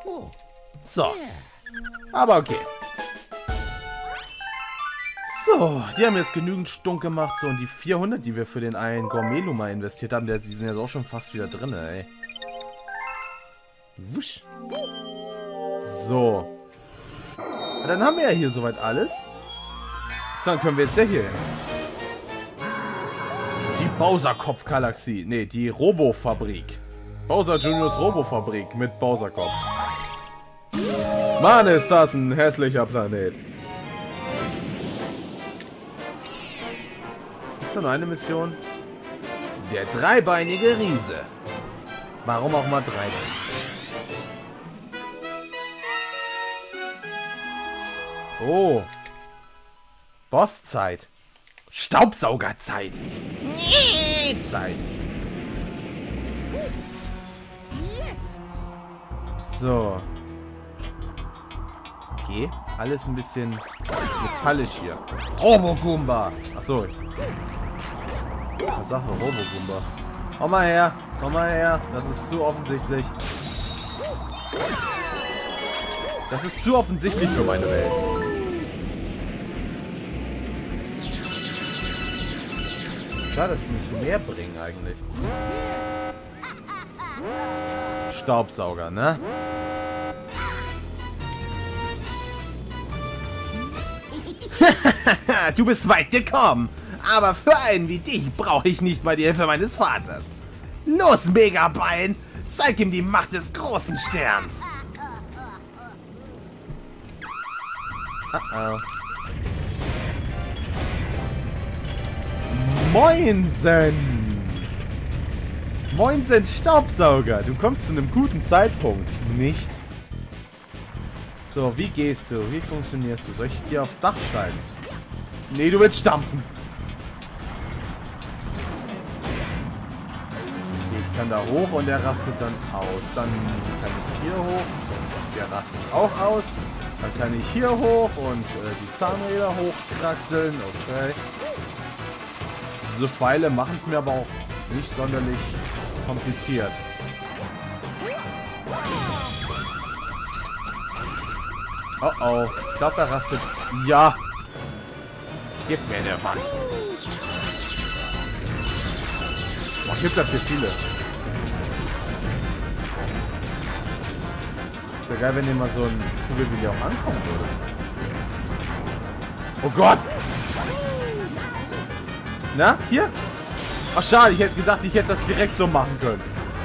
So. Aber okay. So, die haben jetzt genügend Stunk gemacht. So, und die 400, die wir für den einen Gourmet-Luma investiert haben, die sind jetzt auch schon fast wieder drin, ey. Wusch. So. Und dann haben wir ja hier soweit alles. Dann können wir jetzt ja hier hin. Die Bowser-Kopf-Galaxie. Ne, die Robo-Fabrik. Bowser Juniors Robo-Fabrik mit Bowser-Kopf. Mann, ist das ein hässlicher Planet. Ist da noch eine Mission? Der dreibeinige Riese. Warum auch mal drei? Oh. Bosszeit. Staubsaugerzeit. Zeit. So. Okay, alles ein bisschen metallisch hier. Robo-Goomba. Achso. Sache, Robo-Goomba. Komm mal her. Komm mal her. Das ist zu offensichtlich. Das ist zu offensichtlich für meine Welt. Schade, dass sie nicht mehr bringen eigentlich. Staubsauger, ne? Du bist weit gekommen. Aber für einen wie dich brauche ich nicht mal die Hilfe meines Vaters. Los, Megabein! Zeig ihm die Macht des großen Sterns. Oh. Moinsen! Moinsen, Staubsauger! Du kommst zu einem guten Zeitpunkt, nicht? So, wie gehst du? Wie funktionierst du? Soll ich dir aufs Dach steigen? Nee, du willst stampfen. Ich kann da hoch und der rastet dann aus. Dann kann ich hier hoch und der rastet auch aus. Dann kann ich hier hoch und die Zahnräder hochkraxeln. Okay. Diese Pfeile machen es mir aber auch nicht sonderlich kompliziert. Oh oh, ich glaube, da rastet... Ja! Gib mir eine Wand. Boah, gibt das hier viele. Wäre geil, wenn hier mal so ein Kugelwilli auch ankommen würde. Oh Gott! Na, hier? Ach schade, ich hätte gedacht, ich hätte das direkt so machen können.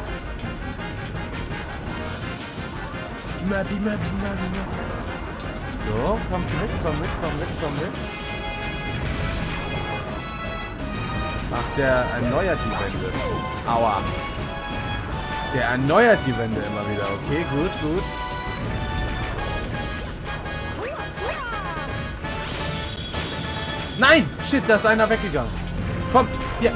So, komm mit, komm mit, komm mit, komm mit. Ach, der erneuert die Wände. Aua. Der erneuert die Wände immer wieder. Okay, gut, gut. Nein! Shit, da ist einer weggegangen. Komm, hier.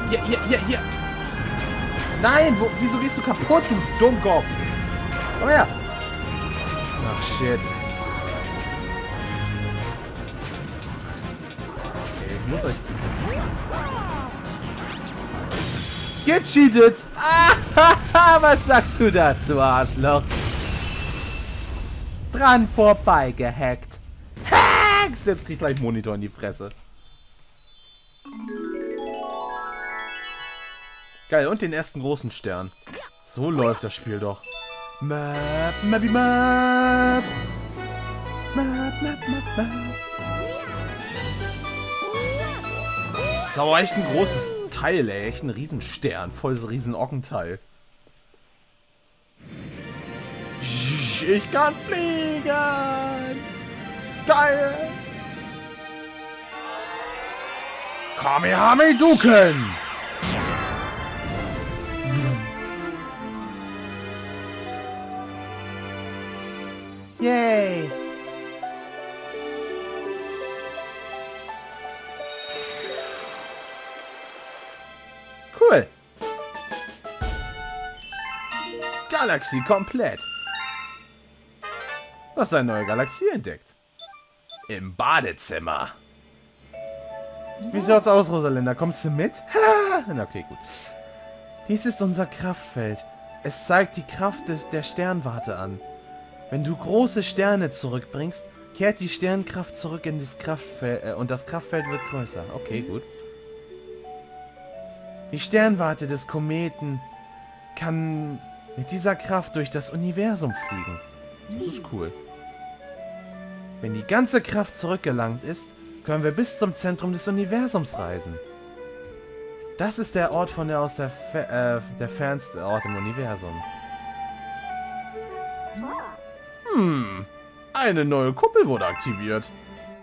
Nein, wieso gehst du kaputt, du Dummkopf? Komm her. Ach, shit. Okay, ich muss euch... Gecheatet! Ah, was sagst du dazu, Arschloch? Dran vorbei gehackt. Hacks! Jetzt krieg ich gleich Monitor in die Fresse. Geil, und den ersten großen Stern. So läuft das Spiel doch. Map, Mappy Map. Map, Map, Map, Map. Das ist aber echt ein großes Teil, ey. Echt ein Riesenstern. Volles Riesen-Ockenteil. Ich kann fliegen. Geil. Kamehameduken. Yay! Cool! Galaxie komplett! Du hast eine neue Galaxie entdeckt. Im Badezimmer. Wie schaut's aus, Rosalinda? Kommst du mit? Ha! Okay, gut. Dies ist unser Kraftfeld. Es zeigt die Kraft der Sternwarte an. Wenn du große Sterne zurückbringst, kehrt die Sternkraft zurück in das Kraftfeld und das Kraftfeld wird größer. Okay, gut. Die Sternwarte des Kometen kann mit dieser Kraft durch das Universum fliegen. Das ist cool. Wenn die ganze Kraft zurückgelangt ist, können wir bis zum Zentrum des Universums reisen. Das ist der Ort von der der fernste Ort im Universum. Eine neue Kuppel wurde aktiviert.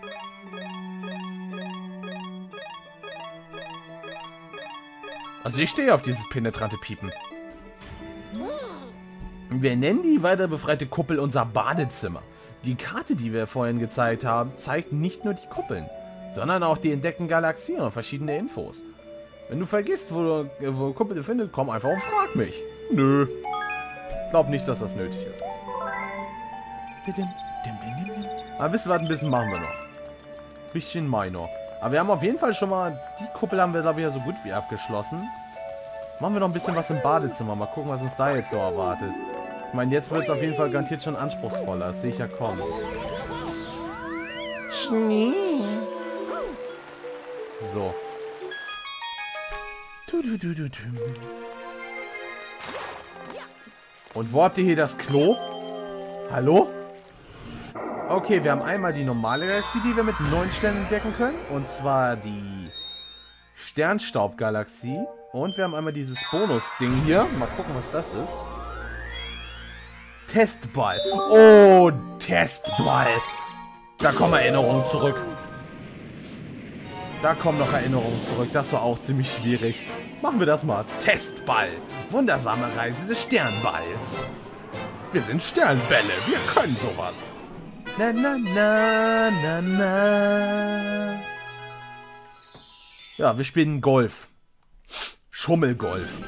Also ich stehe auf dieses penetrante Piepen. Wir nennen die weiter befreite Kuppel unser Badezimmer. Die Karte, die wir vorhin gezeigt haben, zeigt nicht nur die Kuppeln, sondern auch die entdeckten Galaxien und verschiedene Infos. Wenn du vergisst, wo Kuppel befindet, komm einfach und frag mich. Nö. Glaub nicht, dass das nötig ist. Aber wisst ihr was, ein bisschen machen wir noch. Bisschen minor. Aber wir haben auf jeden Fall schon mal, die Kuppel haben wir, glaube ich, ja so gut wie abgeschlossen. Machen wir noch ein bisschen was im Badezimmer. Mal gucken, was uns da jetzt so erwartet. Ich meine, jetzt wird es auf jeden Fall garantiert schon anspruchsvoller. Das sehe ich ja kommen. Schnee. So. Und wo habt ihr hier das Klo? Hallo? Okay, wir haben einmal die normale Galaxie, die wir mit 9 Sternen entdecken können. Und zwar die Sternstaubgalaxie. Und wir haben einmal dieses Bonus-Ding hier. Mal gucken, was das ist. Testball. Oh, Testball. Da kommen Erinnerungen zurück. Da kommen noch Erinnerungen zurück. Das war auch ziemlich schwierig. Machen wir das mal. Testball. Wundersame Reise des Sternballs. Wir sind Sternbälle. Wir können sowas. Na, na, na, na, na. Ja, wir spielen Golf. Schummelgolf.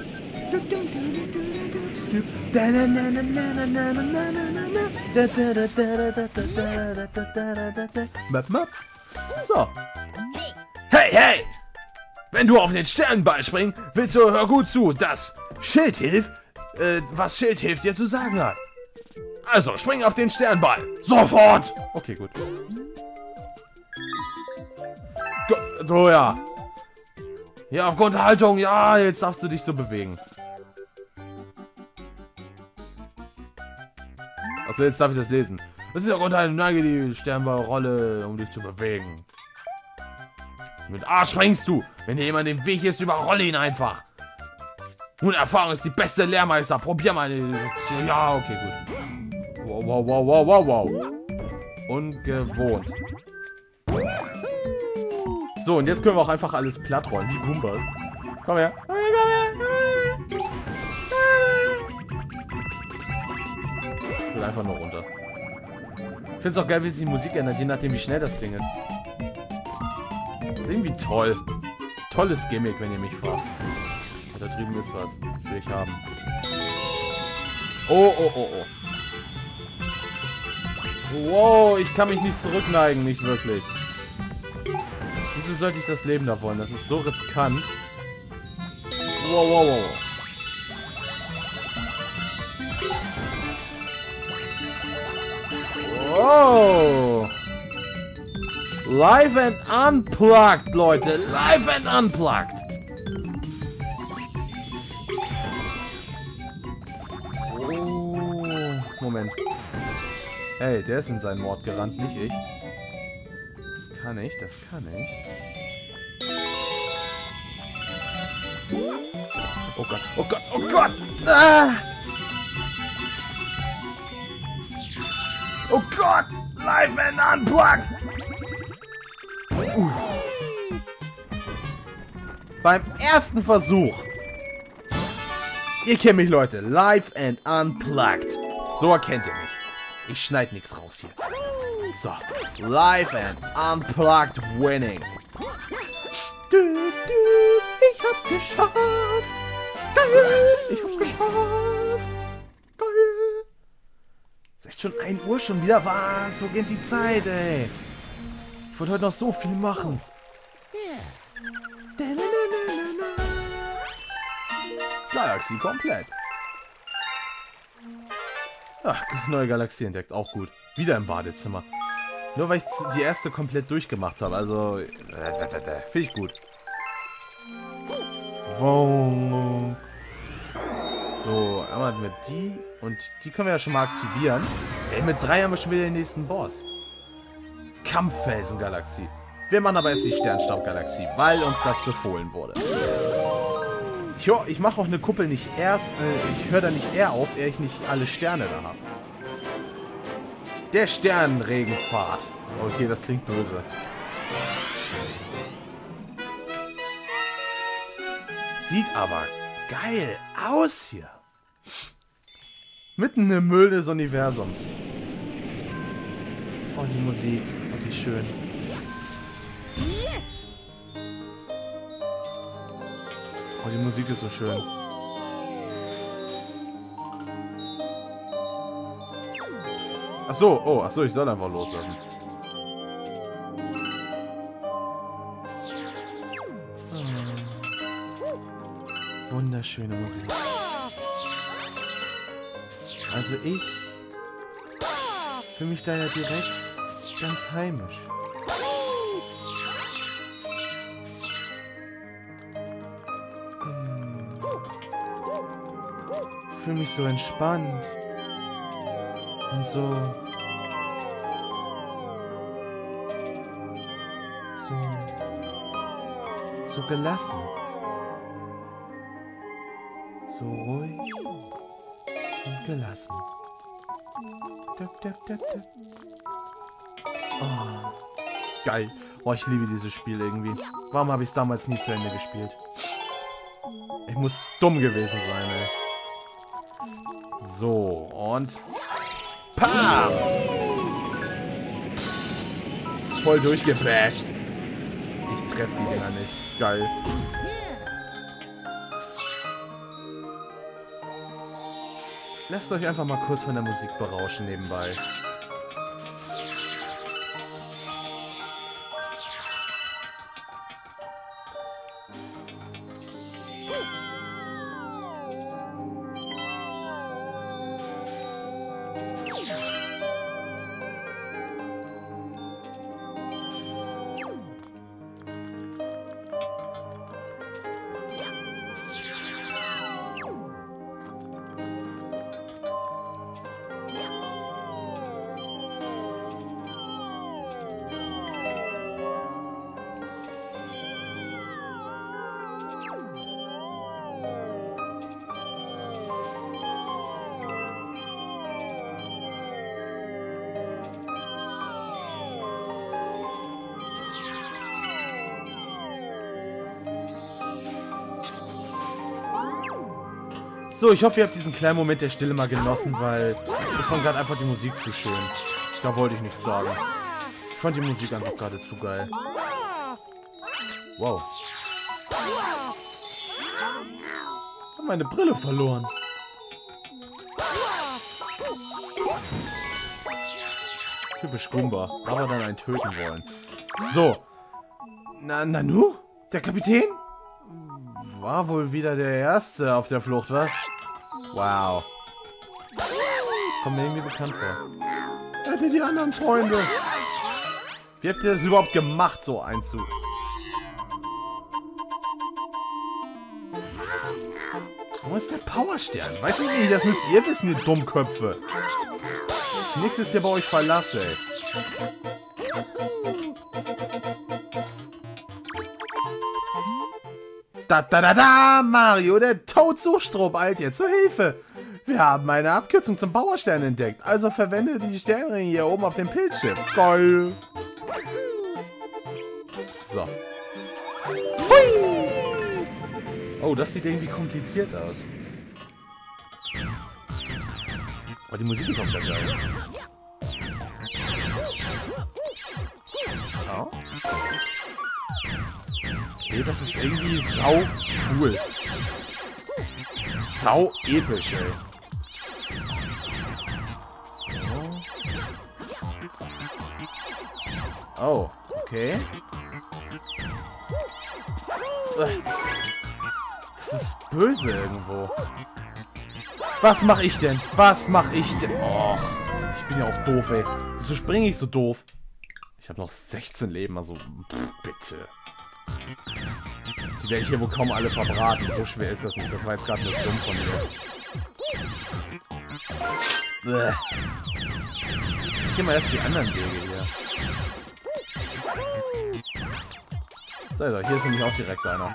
So. Hey, hey! Wenn du auf den Sternball springst, willst du, hör gut zu, das Schild hilft, was Schild hilft dir zu sagen hat. Also, spring auf den Sternball. Sofort! Okay, gut. So, ja. Ja, aufgrund der Haltung, ja, jetzt darfst du dich so bewegen. Achso, jetzt darf ich das lesen. Das ist aufgrund deiner Neige die Sternballrolle, um dich zu bewegen. Mit A springst du. Wenn dir jemand im Weg ist, überrolle ihn einfach. Nun, Erfahrung ist die beste Lehrmeister. Probier mal. Ja, okay, gut. Wow, wow, wow, wow, wow, wow. Ungewohnt. So, und jetzt können wir auch einfach alles platt rollen, wie Goombas. Komm her. Komm her, komm her. Ich will einfach nur runter. Ich finde es auch geil, wie sich die Musik ändert, je nachdem, wie schnell das Ding ist. Das ist irgendwie toll. Tolles Gimmick, wenn ihr mich fragt. Da drüben ist was. Das will ich haben. Oh, oh, oh, oh. Wow, ich kann mich nicht zurückneigen, nicht wirklich. Wieso sollte ich das Leben da wollen? Das ist so riskant. Wow, wow, wow. Wow. Live and unplugged, Leute. Live and unplugged. Oh, Moment. Hey, der ist in seinen Mord gerannt, nicht ich. Das kann ich, das kann ich. Oh Gott, oh Gott, oh Gott! Ah! Oh Gott! Live and unplugged! Beim ersten Versuch. Ihr kennt mich, Leute. Live and unplugged. So erkennt ihr mich. Ich schneide nichts raus hier. So. Live and unplugged winning. Ich hab's geschafft. Geil. Ich hab's geschafft. Geil. Ist echt schon 1 Uhr schon wieder? Was? Wo geht die Zeit, ey? Ich wollte heute noch so viel machen. Galaxie komplett. Ach, neue Galaxie entdeckt. Auch gut. Wieder im Badezimmer. Nur weil ich die erste komplett durchgemacht habe. Also, finde ich gut. Wow. So, einmal mit die. Und die können wir ja schon mal aktivieren. Ey, mit 3 haben wir schon wieder den nächsten Boss. Kampffelsengalaxie. Wir machen aber erst die Sternstaubgalaxie, weil uns das befohlen wurde. Ich mache auch eine Kuppel nicht erst, ich höre da nicht eher auf, ehe ich nicht alle Sterne da habe. Der Sternenregenpfad. Okay, das klingt böse. Sieht aber geil aus hier. Mitten im Müll des Universums. Oh, die Musik. Oh, die schön. Oh, die Musik ist so schön. Ach so, oh, ach so, ich soll einfach loslassen. Oh. Wunderschöne Musik. Also ich fühle mich da ja direkt ganz heimisch. Ich fühle mich so entspannt und so gelassen, so ruhig und gelassen. Oh, geil. Oh, ich liebe dieses Spiel irgendwie. Warum habe ich es damals nie zu Ende gespielt? Ich muss dumm gewesen sein, ey. So, und... Pam! Voll durchgebasht. Ich treffe die Dinger nicht. Geil. Lasst euch einfach mal kurz von der Musik berauschen nebenbei. So, ich hoffe, ihr habt diesen kleinen Moment der Stille mal genossen, weil ich fand gerade einfach die Musik zu schön. Da wollte ich nichts sagen. Ich fand die Musik einfach gerade zu geil. Wow. Ich habe meine Brille verloren. Typisch Goomba, aber dann einen töten wollen. So. Nanu? Der Kapitän? War wohl wieder der Erste auf der Flucht, was? Wow. Kommt mir irgendwie bekannt vor. Hätte die anderen Freunde. Wie habt ihr das überhaupt gemacht, so einzu... Wo ist der Powerstern? Weiß ich nicht, das müsst ihr wissen, ihr Dummköpfe. Nix ist hier bei euch Verlass, ey. Da, Mario, der Toad-Suchstrop eilt dir zur Hilfe. Wir haben eine Abkürzung zum Powerstern entdeckt, also verwende die Sternringe hier oben auf dem Pilzschiff. Geil. So. Hui. Oh, das sieht irgendwie kompliziert aus. Oh, die Musik ist auch wieder geil. Oh. Okay, das ist irgendwie sau cool. Sau episch, ey. So. Oh, okay. Das ist böse irgendwo. Was mache ich denn? Was mache ich denn? Och, ich bin ja auch doof, ey. Wieso springe ich so doof? Ich habe noch 16 Leben, also bitte. Die werde ich hier wohl kaum alle verbraten. So schwer ist das nicht. Das war jetzt gerade nur dumm von mir. Geh mal erst die anderen Wege hier. So, hier ist nämlich auch direkt einer.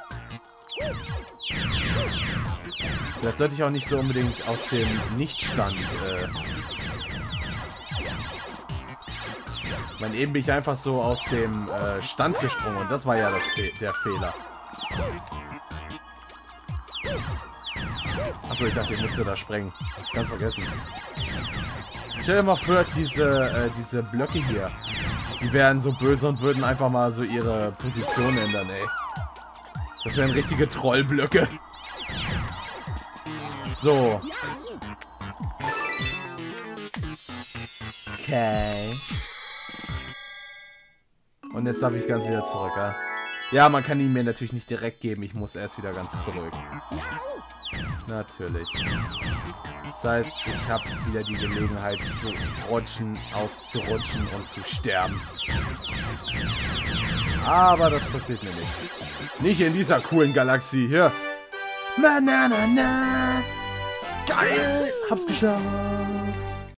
Vielleicht sollte ich auch nicht so unbedingt aus dem Nichtstand. Ich meine, eben bin ich einfach so aus dem Stand gesprungen und das war ja der Fehler. Achso, ich dachte, ich müsste da sprengen. Ganz vergessen. Stell dir mal vor, diese Blöcke hier. Die wären so böse und würden einfach mal so ihre Position ändern, ey. Das wären richtige Trollblöcke. So. Okay. Und jetzt darf ich ganz wieder zurück, ja? Ja, man kann ihn mir natürlich nicht direkt geben. Ich muss erst wieder ganz zurück. Natürlich. Das heißt, ich habe wieder die Gelegenheit zu rutschen, auszurutschen und zu sterben. Aber das passiert mir nicht. Nicht in dieser coolen Galaxie hier. Na, na, na, na. Geil! Hab's geschafft!